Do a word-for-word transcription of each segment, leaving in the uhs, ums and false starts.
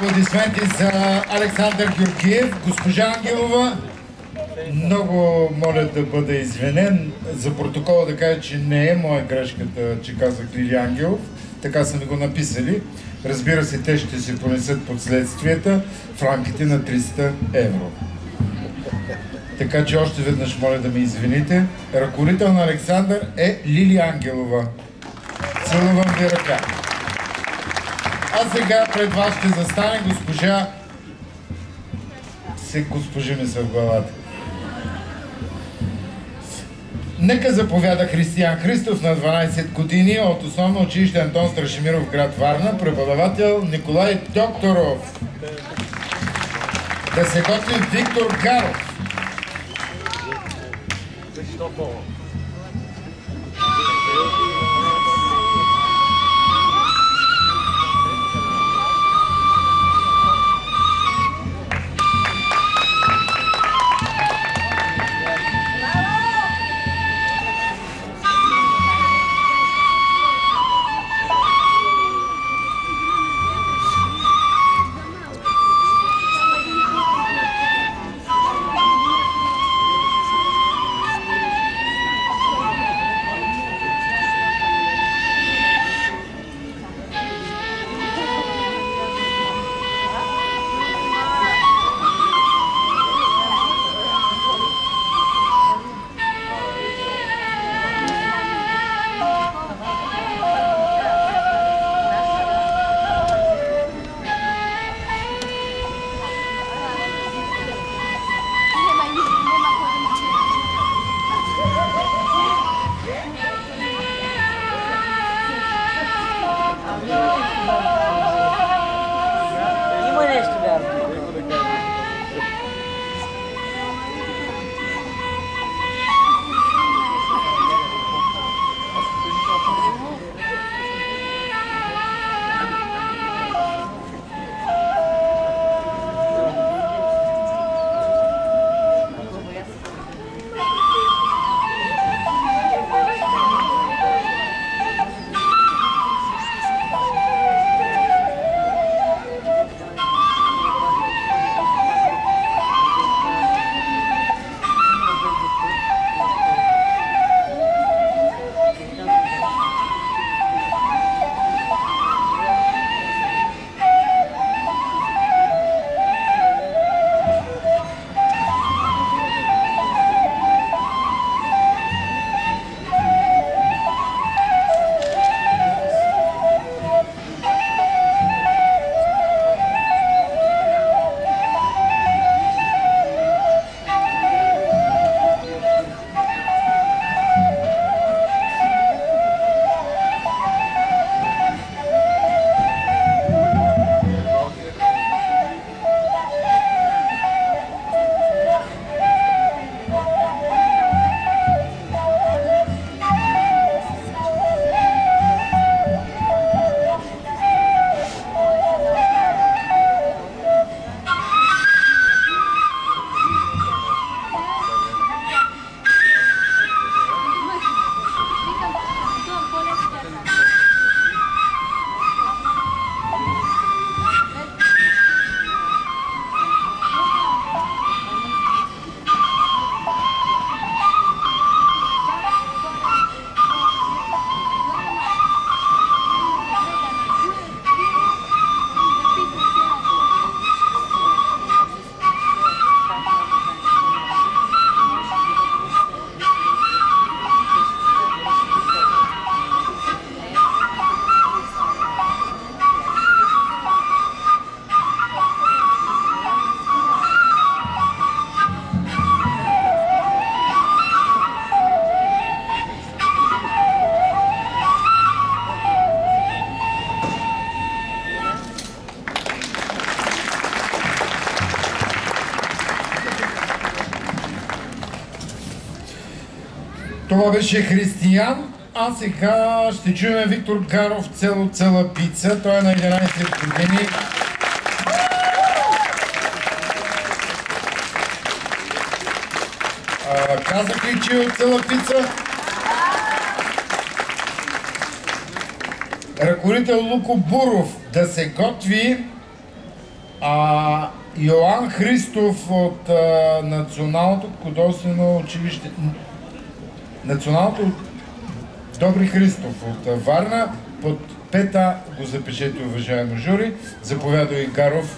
Аплодисменти за Александър Георгиев. Госпожа Ангелова, много моля да бъда извинен. За протокола да кажа, че не е моя грешката, че казах Лили Ангелов. Така са ми го написали. Разбира се, те ще се понесат последствията в рамките на триста евро. Така че още веднъж моля да ме извините. Ръководител на Александър е Лили Ангелова. Целувам ви ръка. А сега пред вас ще застане госпожа... Се госпожи ми са в главата. Нека заповяда Християн Христов на дванайсет години от основно училище Антон Страшимиров, град Варна, преподавател Николай Докторов. Да се готви Виктор Гаров. Това беше Християн, а сега ще чуем Виктор Гаров цело цела пица. Той е на единайсет години. А, казах ли, че е от цела пица? Ръководител Луко Буров да се готви А, Йоан Христов от а, Националното художествено училище, Националното Добри Христов от Варна, под пета го запишете, уважаемо жури. Заповядай, Гаров.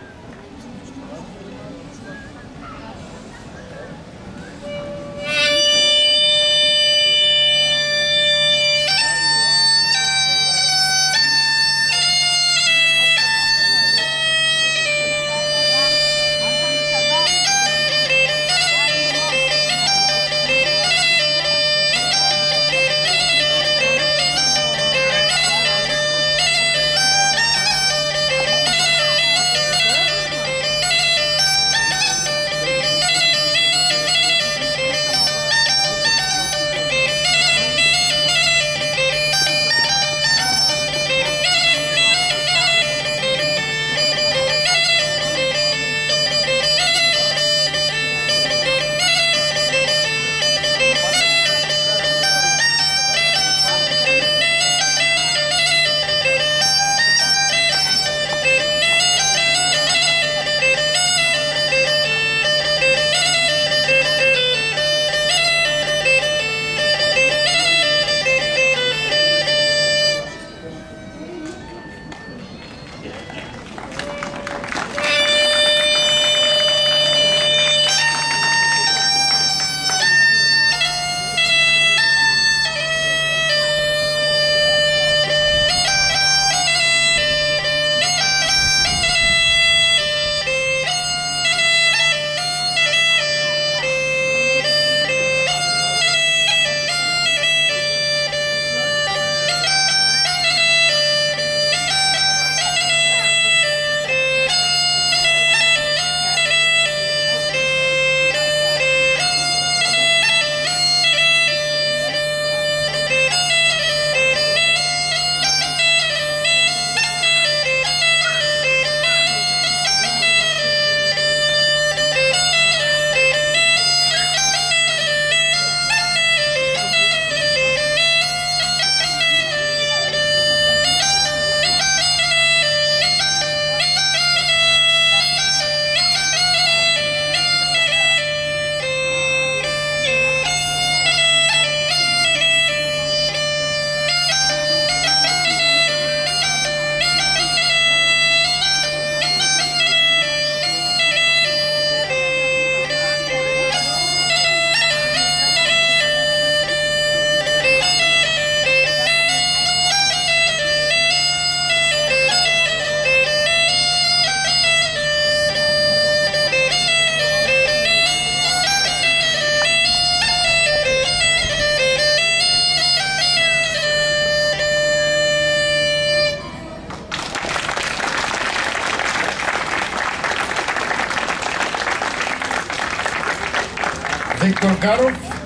Виктор Гаров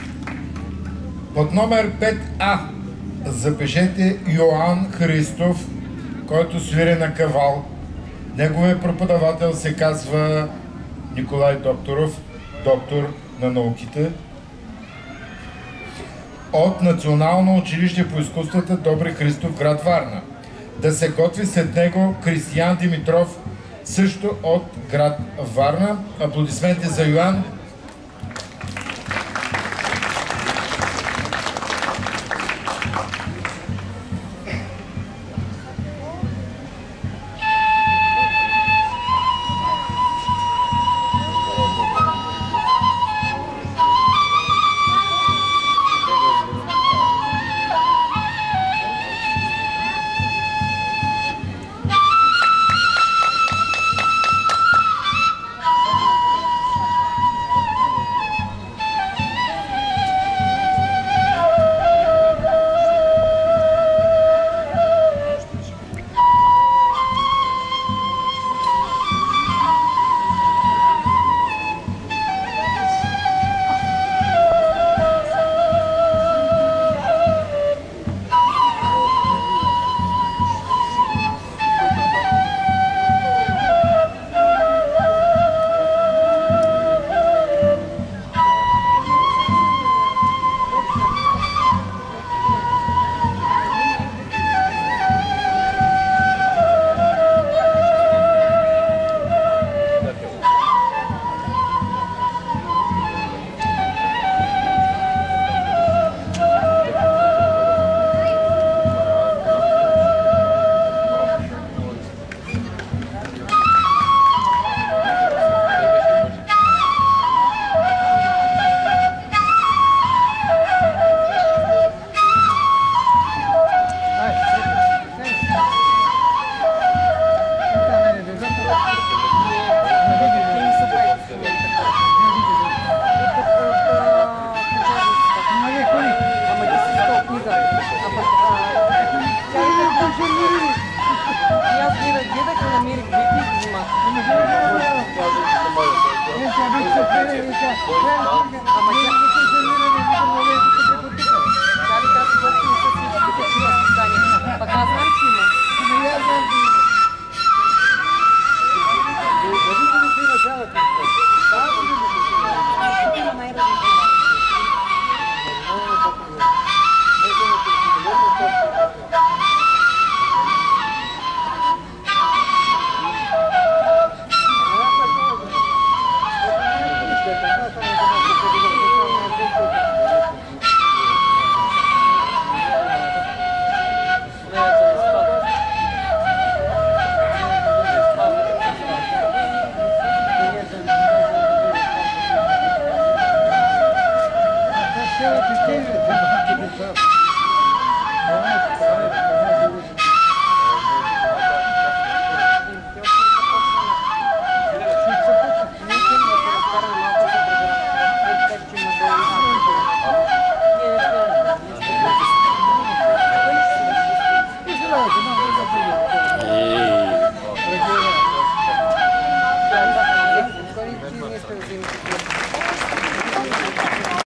под номер пет А. Запишете Йоан Христов, който свири на кавал. Неговият преподавател се казва Николай Докторов, доктор на науките. От Национално училище по изкуствата Добри Христов, град Варна. Да се готви след него Кристиян Димитров, също от град Варна. Аплодисменти за Йоан. Ама